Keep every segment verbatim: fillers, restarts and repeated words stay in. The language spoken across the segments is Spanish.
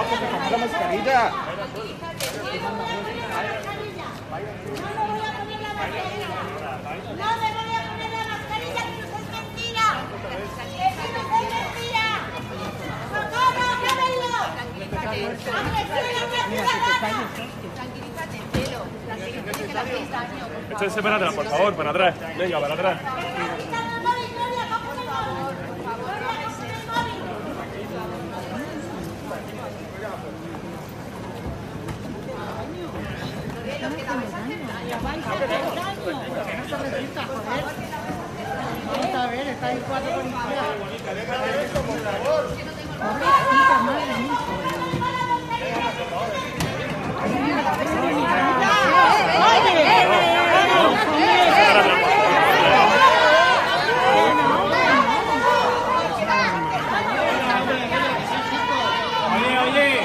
que se ponga la mascarilla. No me voy a poner la mascarilla, que eso es mentira. Eso no es mentira. ¡Socorro, grábenlo! Tranquilízate, cielo. Tranquilízate, que la hacéis daño, por favor. Échense para atrás, por favor, para atrás. Venga, para atrás. Vamos a ver, está ahí cuatro policías. Oye, oye.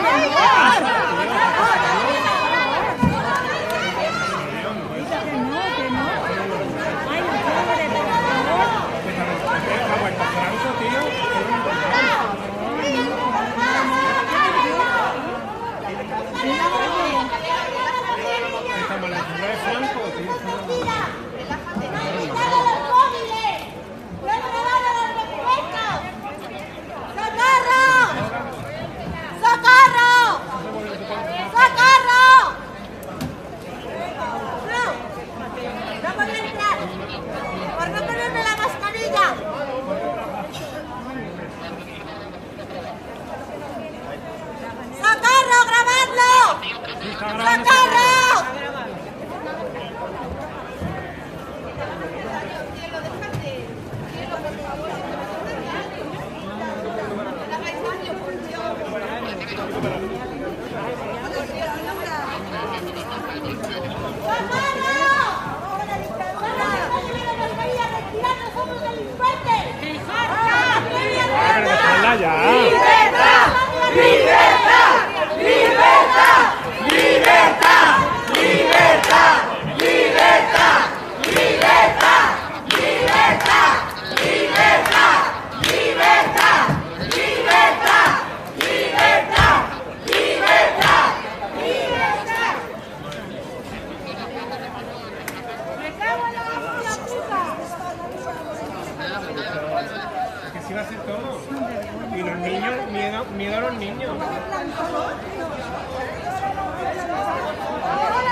Va a ser todo. Y los niños, miedo, miedo a los niños.